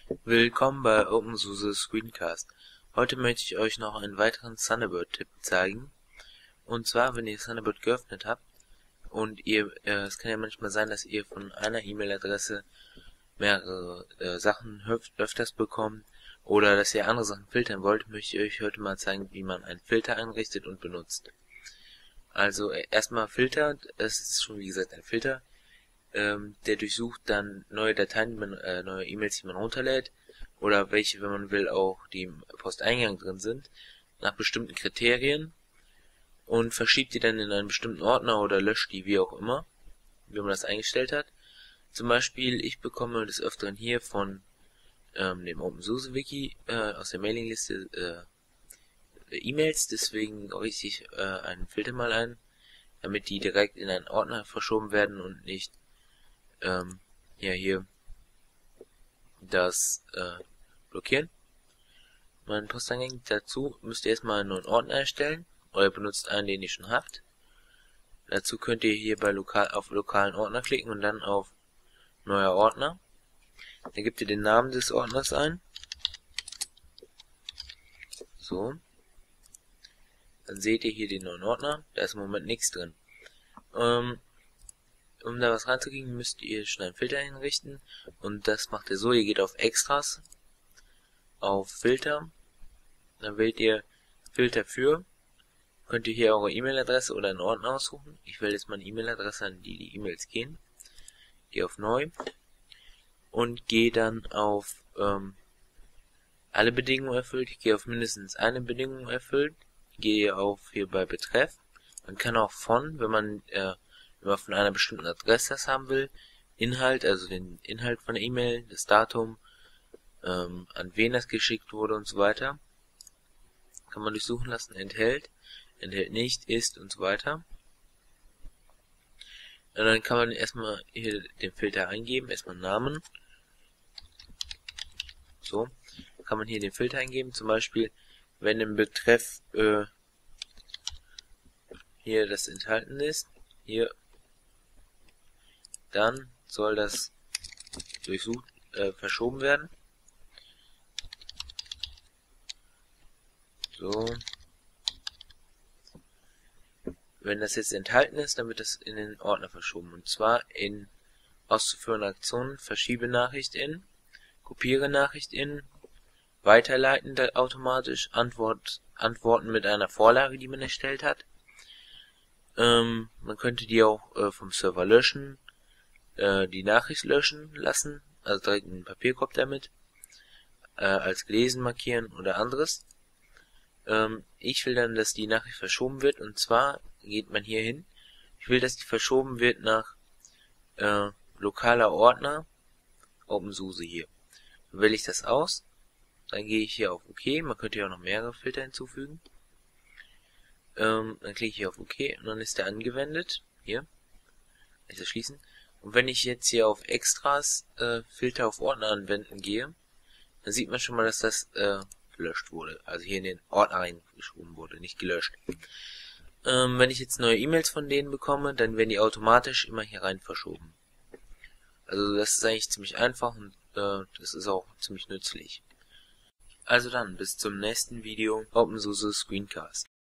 Willkommen bei OpenSUSE Screencast. Heute möchte ich euch noch einen weiteren Thunderbird-Tipp zeigen. Und zwar, wenn ihr Thunderbird geöffnet habt und es kann ja manchmal sein, dass ihr von einer E-Mail-Adresse mehrere Sachen öfters bekommt oder dass ihr andere Sachen filtern wollt, möchte ich euch heute mal zeigen, wie man einen Filter einrichtet und benutzt. Also erstmal Filter, es ist schon wie gesagt ein Filter. Der durchsucht dann neue Dateien, neue E-Mails, die man runterlädt, oder welche, wenn man will, auch die im Posteingang drin sind, nach bestimmten Kriterien und verschiebt die dann in einen bestimmten Ordner oder löscht die, wie auch immer, wie man das eingestellt hat. Zum Beispiel, ich bekomme des Öfteren hier von dem OpenSUSE Wiki aus der Mailingliste E-Mails, deswegen richte ich einen Filter mal ein, damit die direkt in einen Ordner verschoben werden und nicht hier das blockieren. Mein Posteingang dazu müsst ihr erstmal einen neuen Ordner erstellen, oder ihr benutzt einen, den ihr schon habt. Dazu könnt ihr hier bei auf lokalen Ordner klicken und dann auf neuer Ordner. Dann gebt ihr den Namen des Ordners ein. So. Dann seht ihr hier den neuen Ordner. Da ist im Moment nichts drin. Um da was reinzukriegen, müsst ihr schon einen Filter einrichten. Und das macht ihr so, ihr geht auf Extras, auf Filter, dann wählt ihr Filter für, könnt ihr hier eure E-Mail-Adresse oder einen Ordner aussuchen. Ich wähle jetzt meine E-Mail-Adresse, an die die E-Mails gehen. Gehe auf Neu und gehe dann auf alle Bedingungen erfüllt. Ich gehe auf mindestens eine Bedingung erfüllt. Gehe auf hier bei Betreff. Man kann auch wenn man von einer bestimmten Adresse das haben will, Inhalt, also den Inhalt von der E-Mail, das Datum, an wen das geschickt wurde und so weiter, kann man durchsuchen lassen, enthält nicht, ist und so weiter. Und dann kann man erstmal hier den Filter eingeben, erstmal Namen. So, kann man hier den Filter eingeben, zum Beispiel, wenn im Betreff hier das enthalten ist, hier, dann soll das durchsucht, verschoben werden. So. Wenn das jetzt enthalten ist, dann wird das in den Ordner verschoben. Und zwar in auszuführende Aktionen, verschiebe Nachricht in, kopiere Nachricht in, weiterleiten automatisch, Antworten mit einer Vorlage, die man erstellt hat. Man könnte die auch vom Server löschen, die Nachricht löschen lassen, also direkt einen Papierkorb damit, als gelesen markieren oder anderes. Ich will dann, dass die Nachricht verschoben wird, und zwar geht man hier hin. Ich will, dass die verschoben wird nach lokaler Ordner, OpenSUSE hier. Dann wähle ich das aus, dann gehe ich hier auf OK, man könnte hier auch noch mehrere Filter hinzufügen. Dann klicke ich hier auf OK und dann ist der angewendet, hier, also schließen. Und wenn ich jetzt hier auf Extras, Filter auf Ordner anwenden gehe, dann sieht man schon mal, dass das gelöscht wurde, also hier in den Ordner reingeschoben wurde, nicht gelöscht. Wenn ich jetzt neue E-Mails von denen bekomme, dann werden die automatisch immer hier rein verschoben. Also das ist eigentlich ziemlich einfach und das ist auch ziemlich nützlich. Also dann, bis zum nächsten Video, OpenSUSE Screencast.